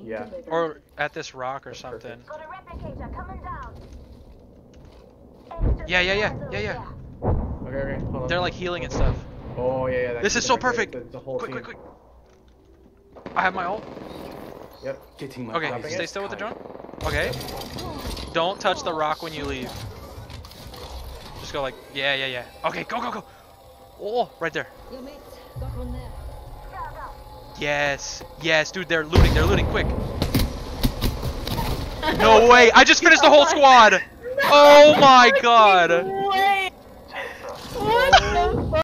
Yeah. Or at this rock or something. Got a replicator coming down. Yeah. Okay, hold on. They're like healing and stuff. Oh, yeah. This is so perfect. The whole Quick. team. I have my ult. Yep. Getting my Okay, eyes stay still with the tight. drone. Okay. Don't touch the rock when you leave. Just go like, yeah. Okay, go. Oh, right there. Your mates got one there. Yes, dude, they're looting, quick. No way, I just finished the whole squad. Oh my god.